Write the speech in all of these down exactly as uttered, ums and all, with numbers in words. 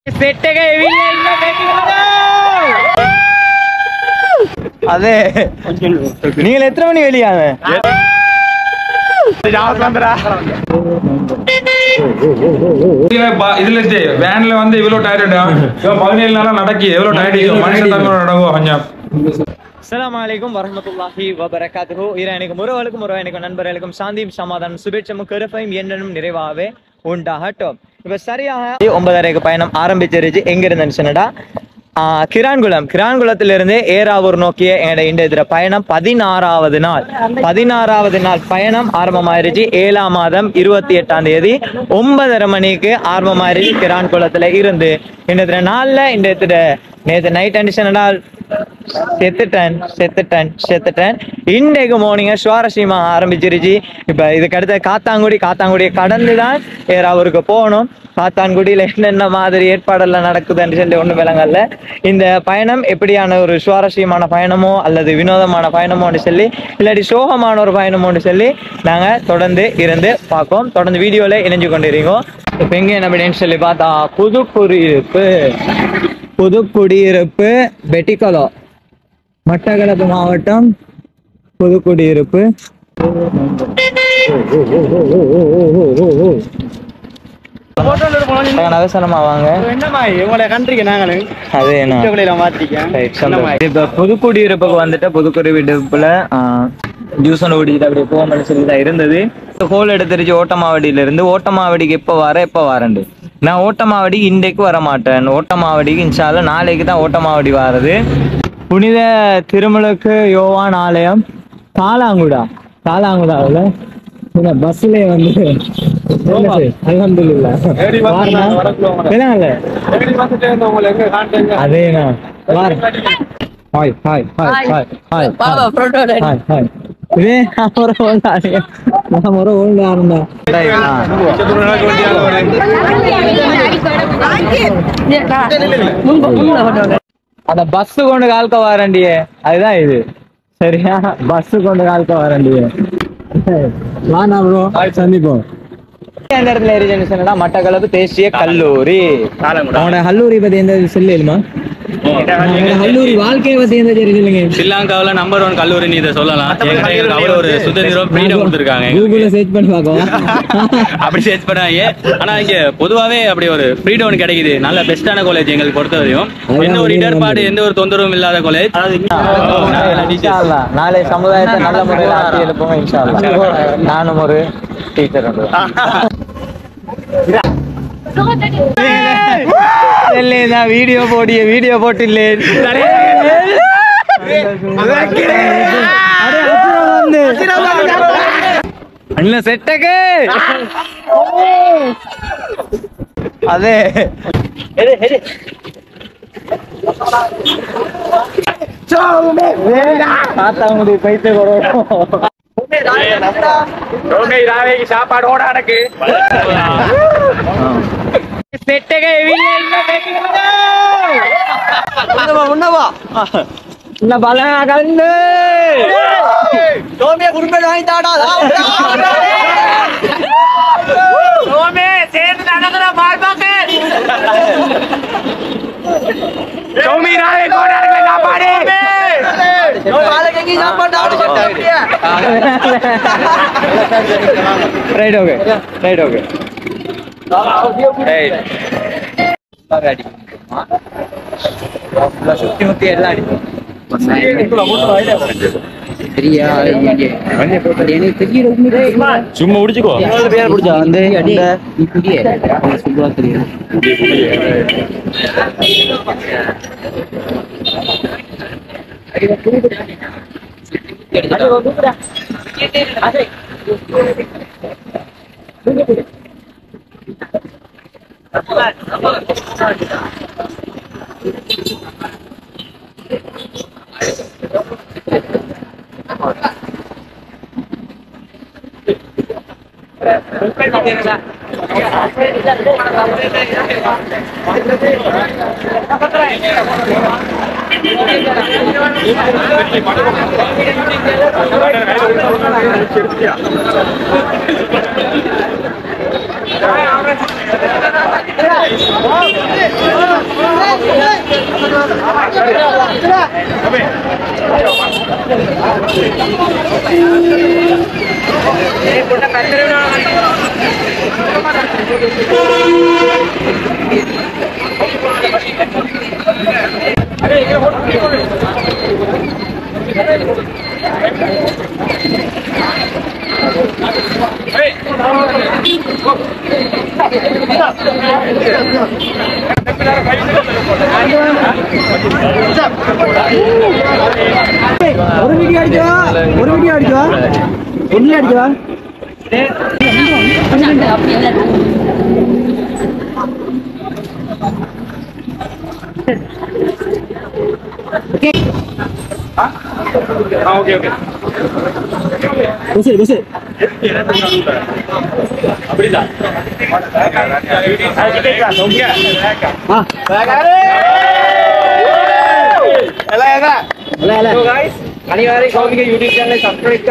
அதே நீங்க எத்தனை மணி வெளியாங்க? இதுல வேன்ல வந்து இவ்வளவு டயர்டா பதினேழு நாளா நடக்கி எவ்வளவு டயர்ட் மனுஷன் நடக்கும் கொஞ்சம். அஸ்ஸலாமு அலைக்கும் வரஹ்மத்துல்லாஹி வபரகாத்துஹு. இறைவனுக்கும் உறவுகளுக்கும் உறவினருக்கும் நண்பர்களுக்கும் சாந்தியும் சமாதானம் சுபேட்சமும் கருப்பையும் என்னனும் நிறைவாகவே உண்டாகட்டும். இப்ப சரியாக ஒன்பதரைக்கு பயணம் ஆரம்பிச்சிருச்சு. எங்க இருந்துன்னு சொன்னடா கிரான்குளம் கிரான்குளத்திலிருந்து ஏறாவூர் நோக்கிய இந்த பயணம் பதினாறாவது நாள் பதினாறாவது நாள் பயணம் ஆரம்பமாயிருச்சு. ஏழாம் மாதம் இருபத்தி எட்டாம் தேதி ஒன்பதரை மணிக்கு ஆரம்பமாயிருச்சு கிரான்குளத்துல இருந்து. இந்த நாள்ல இந்த நேற்று நைட் அண்டிஷனா செத்துட்டேன் செத்துட்டேன் செத்துட்டேன் இன்றைக்கு மார்னிங்க சுவாரஸ்யமா ஆரம்பிச்சிருச்சு. இப்ப இதுக்கு அடுத்த காத்தாங்குடி காத்தாங்குடியை கடந்துதான் ஏறாவூருக்கு போகணும். காத்தான்குடியில என்னென்ன மாதிரி ஏற்பாடெல்லாம் நடக்குதுன்னு சொல்லி ஒண்ணு விளங்கல்ல. இந்த பயணம் எப்படியான ஒரு சுவாரஸ்யமான பயணமோ அல்லது வினோதமான பயணமோன்னு சொல்லி இல்லாட்டி சோகமான ஒரு பயணமோன்னு சொல்லி நாங்க தொடர்ந்து இருந்து பார்ப்போம். தொடர்ந்து வீடியோல இணைஞ்சு கொண்டிருக்கோம். இப்ப எங்க என்ன அப்படின்னு சொல்லி பார்த்தா புது குடியிருப்பு புது குடியிருப்பு பெட்டிக்கலோ மட்டக்களப்பு மாவட்டம் புதுக்குடியிருப்பு. புதுக்குடியிருப்புக்கு வந்துட்டு புதுக்குடியிருப்புல ஜூஸ் ஒன்று ஓடிட்டு அப்படியே போகணும்னு சொல்லிதான் இருந்தது. ஹோல் எடுத்துருச்சு ஓட்டமாவடியில இருந்து. ஓட்டமாவடிக்கு எப்ப வர எப்ப வரண்டு நான் ஓட்டமாவடிக்கு இன்றைக்கு வர மாட்டேன். ஓட்டமாவடிக்கு இன்ஷால்ல நாளைக்கு தான் ஓட்டமாவடி வாரது. புனித திருமுழுக்கு யோவான் ஆலயம் காலாங்குடா காலாங்குடாவில் பஸ்ல வந்து அதேண்ணா hi hi hi hi hi hi hi இதே ஒரு நான் ஒரு ஓல்டு ஆரம்பா அந்த பஸ் கொண்டு கால்க்க வாரண்டியே அதுதான் இது சரியா. பஸ் கொண்டு கால்க்க வாரண்டியே வானா ப்ரோ சந்திப்போம். எந்த இடத்துல ஏறிச்சுன்னு சொன்னா மட்டக்களப்பு தேசிய கல்லூரி. அவனோட கல்லூரி பத்தி எந்த சொல்லுமா? கல்லூரி வாழ்க்கையை பத்தி எந்த தெரியுதுங்க? ஸ்ரீலங்காவில் நம்பர் ஒன் கல்லூரி நீ இதை சொல்லலாம். அவ்வளோ ஒரு சுதந்திரம் ஃப்ரீடம் கொடுத்துருக்காங்க. கூகுள்ல சர்ச் பண்ணி பார்க்கலாம். அப்படி சர்ச் பண்ணாங்க. ஆனா இங்க பொதுவாகவே அப்படி ஒரு ஃப்ரீடம் கிடைக்குது. நல்ல பெஸ்டான காலேஜ் எங்களுக்கு பொறுத்த வரையும். எந்த ஒரு இடர்பாடு எந்த ஒரு தொந்தரவும் இல்லாத காலேஜ். நாளை சமுதாயத்தை நல்ல முறையில் ஆட்சி எழுப்போம் இன்ஷா அல்லாஹ். நானும் ஒரு டீச்சர் வீடியோ போடிய வீடியோ போட்டில்லே செட்டக்கு அதே காத்தாங்குடி பைத்து சாப்பாடு ஓட எனக்கு ரைட் ஓகே ரைட் ஓகே சுத்தி முத்தி எல்லாம் அடிக்கும். சும்மா முடிச்சுக்கோ. பேர் பிடிச்சா வந்து Yeah. ஒரு வீடியோ அடிச்சவா ஒரு வீடியோ அடிச்சவா ஒன்னுல அடிச்சவா ஓகே ஓகே புசு புசு அப்படிதான் அனைவரையும் கௌமிக யூடியூப் சேனலை சப்ஸ்கிரைப்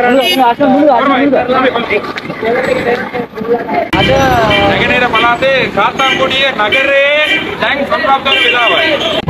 நகர பலாது காத்தாங்குடிய நகரே டேங்க் சம்ராப்தர் விழாவை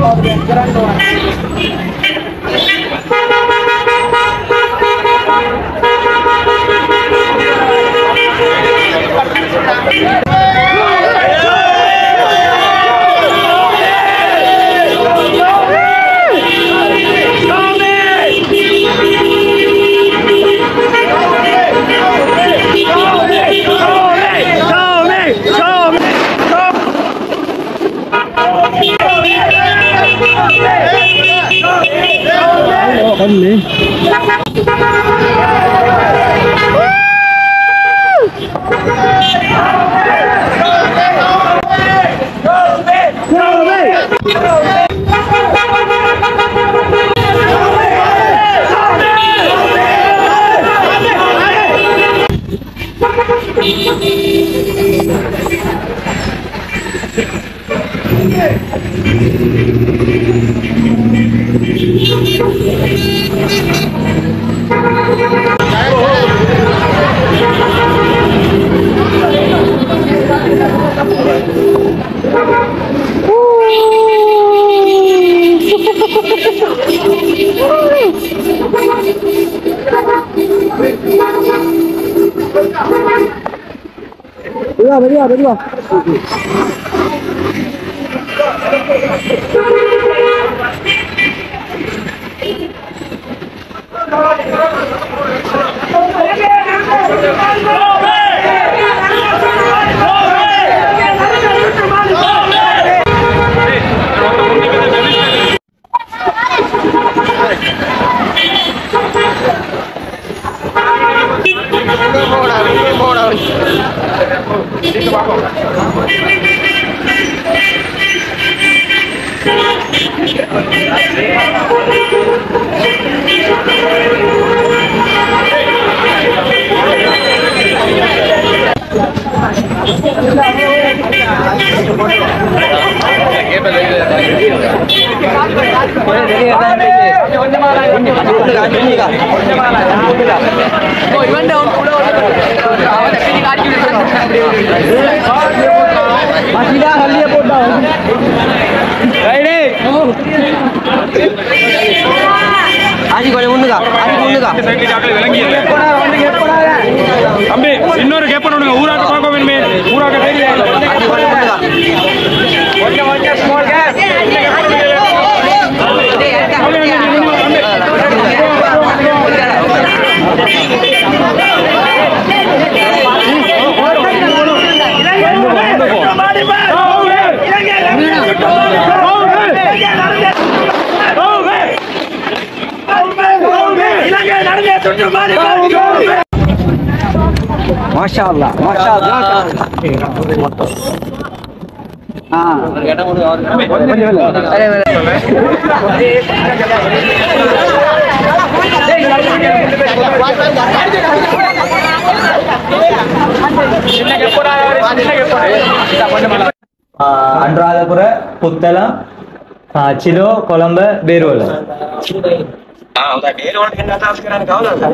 மெதுவா மெதுவா தம்பி இன்னொரு கேப் பண்ணுங்க ஊராட்ட பார்க்க வேணுமே ஊராட்ட மாஷா அல்லாஹ் மாஷா அல்லாஹ் ஆ අනුරාධපුර පුත්තලම් චිලෝ කොළඹ බේරුවල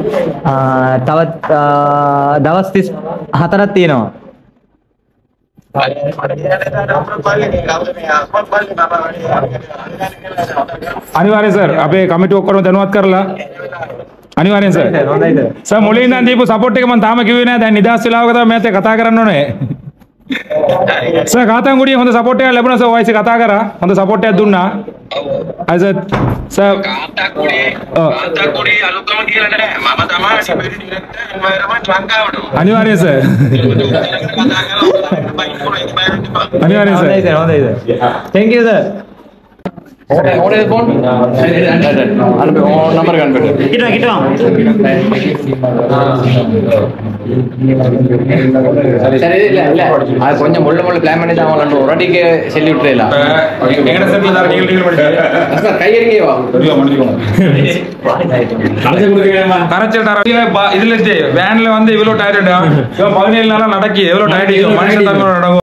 තවත් දවස් තිස් හතරක් තියෙනවා අනිවාර්යෙන් සර් අපේ කමිටු ඔක්කොම දැනුවත් කරලා අනිවාර්යෙන් සර් සර් මුලින් ඉඳන් දීපු සපෝට් එක මම තාම කිව්වේ නෑ දැන් නිදාස් වෙලාවක තමයි මෑත් එක්ක කතා කරන්න ඕනේ සර් කාතන්ගුඩියේ හොඳ සපෝට් එකක් ලැබුණා සර් වයිස් කතා කරා හොඳ සපෝට් එකක් දුන්නා අය සර් සර් කාතන්ගුඩියේ කාතන්ගුඩියේ අලුත්කම කියලා නෑ මම තමයි ඩිපෙන්ඩි ඩිරෙක්ටර් එන්වයරන්මන්ට් ලංකාවට අනිවාර්යෙන් සර් අනිවාර්යෙන් සර් හොඳයි සර් thank you sir ඕනේ ෆෝන් අර නම්බර ගන්න බෑ கிட்ட கிட்ட சரி இல்ல இல்ல அது கொஞ்சம் முள்ள முள்ள பிளான் பண்ணி தான் அவங்கள ஒரு அடிக்கு செல்லி விட்டுறலாம் எங்கட செட்ல தான் நீங்க நீங்க படிச்சீங்க அஸ்மா கை இறங்கி வா ஐயோ மன்னிக்கணும் கரெக்ட் இதுல வேன்ல வந்து இவ்வளவு டயர்டா பதினேழு நாளா நடக்கி எவ்வளவு டயர்ட் மனுஷன் தான் நடக்கும்